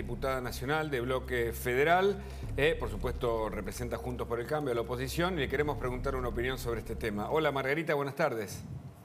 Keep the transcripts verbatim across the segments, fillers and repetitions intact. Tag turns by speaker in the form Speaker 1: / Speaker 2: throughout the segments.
Speaker 1: diputada nacional de Bloque Federal. Eh, por supuesto, representa Juntos por el Cambio a la oposición y le queremos preguntar una opinión sobre este tema. Hola Margarita, buenas tardes.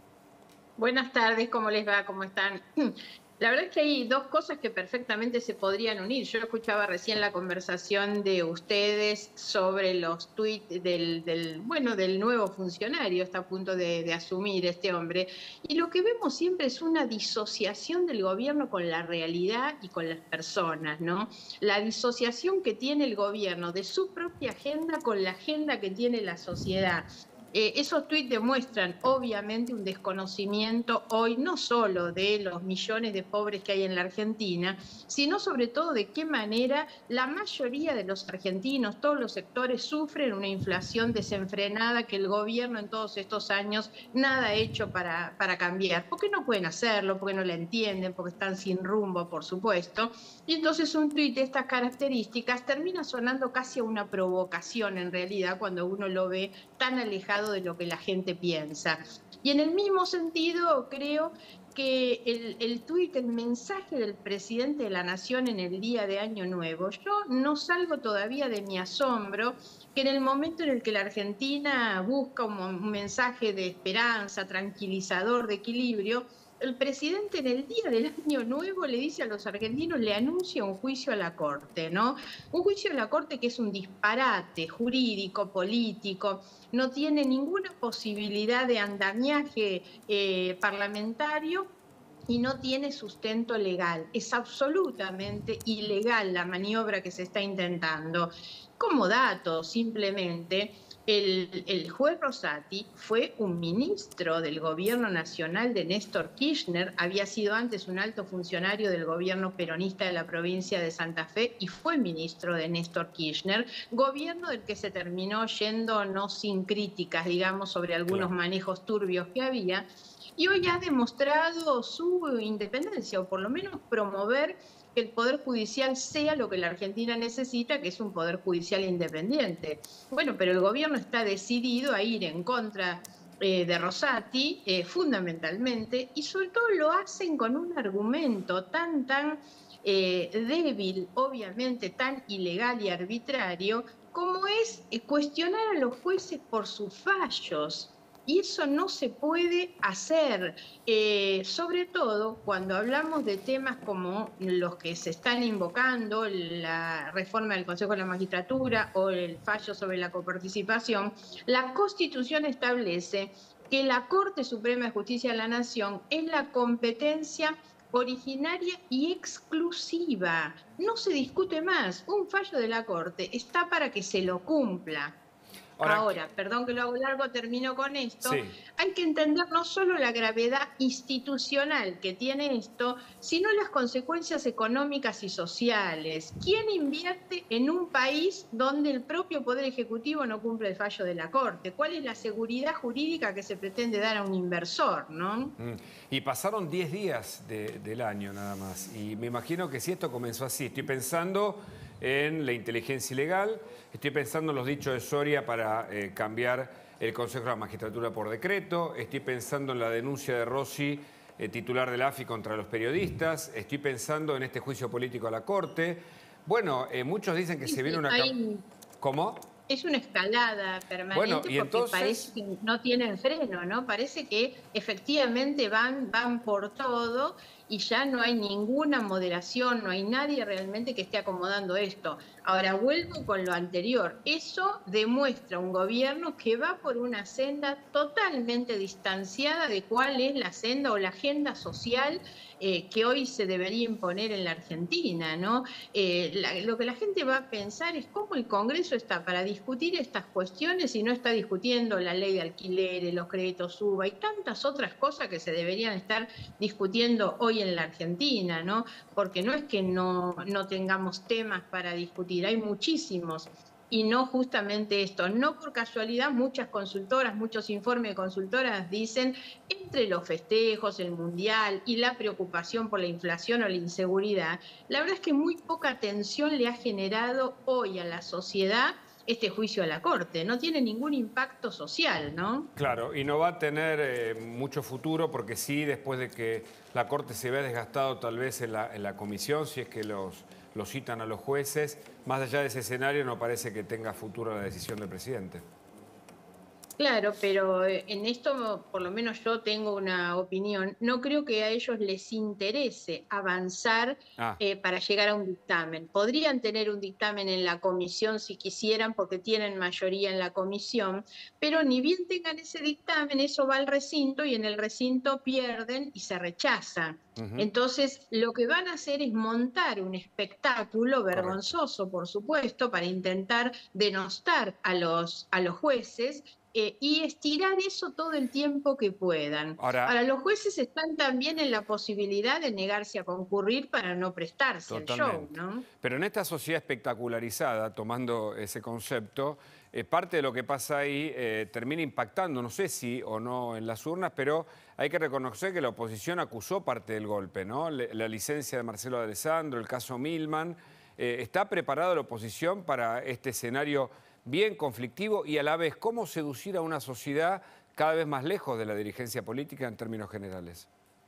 Speaker 2: Buenas tardes, ¿cómo les va? ¿Cómo están? La verdad es que hay dos cosas que perfectamente se podrían unir. Yo escuchaba recién la conversación de ustedes sobre los tuits del, del, bueno, del nuevo funcionario, está a punto de, de asumir este hombre. Y lo que vemos siempre es una disociación del gobierno con la realidad y con las personas, ¿no? La disociación que tiene el gobierno de su propia agenda con la agenda que tiene la sociedad. Eh, esos tuits demuestran obviamente un desconocimiento hoy no solo de los millones de pobres que hay en la Argentina, sino sobre todo de qué manera la mayoría de los argentinos, todos los sectores, sufren una inflación desenfrenada que el gobierno en todos estos años nada ha hecho para, para cambiar, porque no pueden hacerlo, porque no la entienden, porque están sin rumbo, por supuesto. Y entonces un tuit de estas características termina sonando casi a una provocación en realidad cuando uno lo ve tan alejado de lo que la gente piensa. Y en el mismo sentido, creo que el, el tuit, el mensaje del presidente de la Nación en el día de Año Nuevo, yo no salgo todavía de mi asombro que en el momento en el que la Argentina busca un, un mensaje de esperanza, tranquilizador, de equilibrio, el presidente en el día del Año Nuevo le dice a los argentinos, le anuncia un juicio a la Corte, ¿no? Un juicio a la Corte que es un disparate jurídico, político, no tiene ninguna posibilidad de andamiaje eh, parlamentario y no tiene sustento legal. Es absolutamente ilegal la maniobra que se está intentando. Como dato, simplemente, el, el juez Rosati fue un ministro del gobierno nacional de Néstor Kirchner, había sido antes un alto funcionario del gobierno peronista de la provincia de Santa Fe y fue ministro de Néstor Kirchner, gobierno del que se terminó yendo no sin críticas, digamos, sobre algunos
Speaker 1: Claro.
Speaker 2: manejos turbios que había, y hoy ha demostrado su independencia, o por lo menos promover que el Poder Judicial sea lo que la Argentina necesita, que es un Poder Judicial independiente. Bueno, pero el gobierno está decidido a ir en contra eh, de Rosati, eh, fundamentalmente, y sobre todo lo hacen con un argumento tan, tan eh, débil, obviamente tan ilegal y arbitrario, como es eh, cuestionar a los jueces por sus fallos. Y eso no se puede hacer, eh, sobre todo cuando hablamos de temas como los que se están invocando, la reforma del Consejo de la Magistratura o el fallo sobre la coparticipación. La Constitución establece que la Corte Suprema de Justicia de la Nación es la competencia originaria y exclusiva. No se discute más. Un fallo de la Corte está para que se lo cumpla.
Speaker 1: Ahora,
Speaker 2: Ahora, perdón que lo hago largo, termino con esto,
Speaker 1: sí.
Speaker 2: hay que entender no solo la gravedad institucional que tiene esto, sino las consecuencias económicas y sociales. ¿Quién invierte en un país donde el propio Poder Ejecutivo no cumple el fallo de la Corte? ¿Cuál es la seguridad jurídica que se pretende dar a un inversor, no?
Speaker 1: Mm. Y pasaron diez días de, del año nada más. Y me imagino que si esto comenzó así, estoy pensando en la inteligencia ilegal, estoy pensando en los dichos de Soria para eh, cambiar el Consejo de la Magistratura por decreto, estoy pensando en la denuncia de Rossi, eh, titular del A F I, contra los periodistas, estoy pensando en este juicio político a la Corte. Bueno, eh, muchos dicen que
Speaker 2: Sí,
Speaker 1: se viene
Speaker 2: sí,
Speaker 1: una...
Speaker 2: hay...
Speaker 1: ¿Cómo?
Speaker 2: Es una escalada
Speaker 1: Bueno,
Speaker 2: permanente
Speaker 1: y
Speaker 2: porque
Speaker 1: entonces...
Speaker 2: parece que no tienen freno, ¿no? Parece que efectivamente van, van por todo y ya no hay ninguna moderación, no hay nadie realmente que esté acomodando esto. Ahora, vuelvo con lo anterior. Eso demuestra un gobierno que va por una senda totalmente distanciada de cuál es la senda o la agenda social eh, que hoy se debería imponer en la Argentina, ¿no? Eh, la, lo que la gente va a pensar es cómo el Congreso está para discutir estas cuestiones y no está discutiendo la ley de alquileres, los créditos UBA y tantas otras cosas que se deberían estar discutiendo hoy en la Argentina, ¿no? Porque no es que no, no tengamos temas para discutir, hay muchísimos. Y no justamente esto, no por casualidad muchas consultoras, muchos informes de consultoras dicen, entre los festejos, el mundial y la preocupación por la inflación o la inseguridad, la verdad es que muy poca atención le ha generado hoy a la sociedad este juicio a la Corte, no tiene ningún impacto social, ¿no?
Speaker 1: Claro, y no va a tener eh, mucho futuro porque sí, después de que la Corte se vea desgastado tal vez en la, en la comisión, si es que los, lo citan a los jueces. Más allá de ese escenario, no parece que tenga futuro la decisión del presidente.
Speaker 2: Claro, pero en esto, por lo menos yo tengo una opinión, no creo que a ellos les interese avanzar
Speaker 1: Ah,
Speaker 2: eh, para llegar a un dictamen. Podrían tener un dictamen en la comisión si quisieran, porque tienen mayoría en la comisión, pero ni bien tengan ese dictamen, eso va al recinto y en el recinto pierden y se rechazan.
Speaker 1: ujú,
Speaker 2: Entonces, lo que van a hacer es montar un espectáculo
Speaker 1: correcto.
Speaker 2: vergonzoso, por supuesto, para intentar denostar a los, a los jueces eh, y estirar eso todo el tiempo que puedan.
Speaker 1: Ahora,
Speaker 2: Ahora, los jueces están también en la posibilidad de negarse a concurrir para no prestarse al show,
Speaker 1: totalmente.
Speaker 2: ¿no?
Speaker 1: Pero en esta sociedad espectacularizada, tomando ese concepto, eh, parte de lo que pasa ahí eh, termina impactando, no sé si o no en las urnas, pero hay que reconocer que la oposición acusó parte del golpe, ¿no? Le- La licencia de Marcelo de Alessandro, el caso Milman. Eh, ¿está preparada la oposición para este escenario bien conflictivo y a la vez cómo seducir a una sociedad cada vez más lejos de la dirigencia política en términos generales?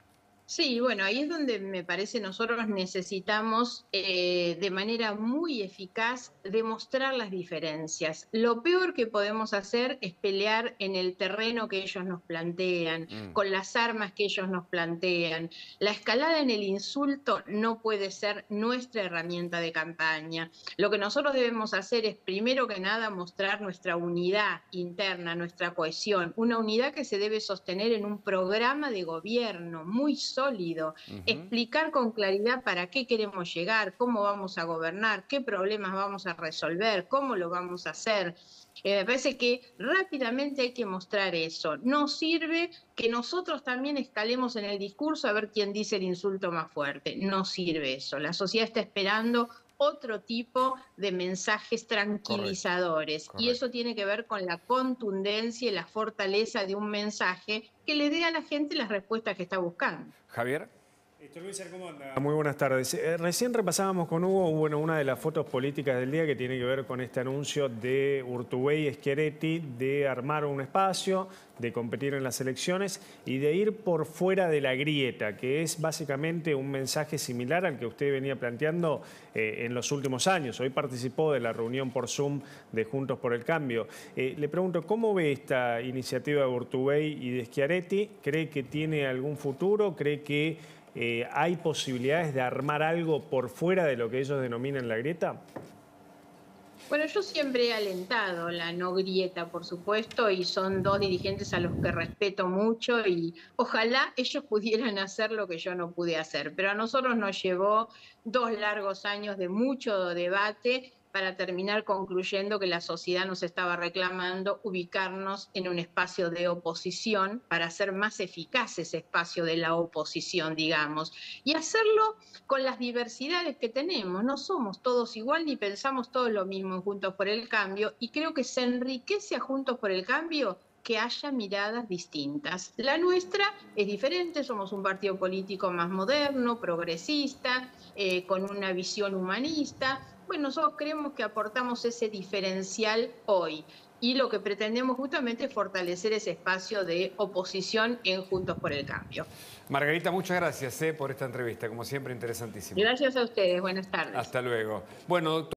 Speaker 2: Sí, bueno, ahí es donde me parece nosotros necesitamos eh, de manera muy eficaz demostrar las diferencias. Lo peor que podemos hacer es pelear en el terreno que ellos nos plantean,
Speaker 1: Mm,
Speaker 2: con las armas que ellos nos plantean. La escalada en el insulto no puede ser nuestra herramienta de campaña. Lo que nosotros debemos hacer es, primero que nada, mostrar nuestra unidad interna, nuestra cohesión, una unidad que se debe sostener en un programa de gobierno muy sólido,
Speaker 1: ujú.
Speaker 2: explicar con claridad para qué queremos llegar, cómo vamos a gobernar, qué problemas vamos a resolver, cómo lo vamos a hacer. Eh, me parece que rápidamente hay que mostrar eso. No sirve que nosotros también escalemos en el discurso a ver quién dice el insulto más fuerte. No sirve eso. La sociedad está esperando otro tipo de mensajes
Speaker 1: Correcto,
Speaker 2: tranquilizadores. Y eso
Speaker 1: correcto.
Speaker 2: tiene que ver con la contundencia y la fortaleza de un mensaje que le dé a la gente las respuestas que está buscando.
Speaker 1: Javier.
Speaker 3: Héctor Luisa, ¿cómo anda? Muy buenas tardes. Eh, recién repasábamos con Hugo bueno, una de las fotos políticas del día que tiene que ver con este anuncio de Urtubey y Schiaretti de armar un espacio, de competir en las elecciones y de ir por fuera de la grieta, que es básicamente un mensaje similar al que usted venía planteando eh, en los últimos años. Hoy participó de la reunión por Zoom de Juntos por el Cambio. Eh, le pregunto, ¿cómo ve esta iniciativa de Urtubey y de Schiaretti? ¿Cree que tiene algún futuro? ¿Cree que Eh, ¿hay posibilidades de armar algo por fuera de lo que ellos denominan la grieta?
Speaker 2: Bueno, yo siempre he alentado la no grieta, por supuesto, y son dos dirigentes a los que respeto mucho y ojalá ellos pudieran hacer lo que yo no pude hacer, pero a nosotros nos llevó dos largos años de mucho debate para terminar concluyendo que la sociedad nos estaba reclamando ubicarnos en un espacio de oposición para hacer más eficaz ese espacio de la oposición, digamos, y hacerlo con las diversidades que tenemos. No somos todos igual ni pensamos todos lo mismo en Juntos por el Cambio y creo que se enriquece a Juntos por el Cambio que haya miradas distintas. La nuestra es diferente, somos un partido político más moderno, progresista, eh, con una visión humanista. Bueno, nosotros creemos que aportamos ese diferencial hoy y lo que pretendemos justamente es fortalecer ese espacio de oposición en Juntos por el Cambio.
Speaker 1: Margarita, muchas gracias eh, por esta entrevista, como siempre interesantísimo.
Speaker 2: Gracias a ustedes, buenas tardes.
Speaker 1: Hasta luego. Bueno, doctor.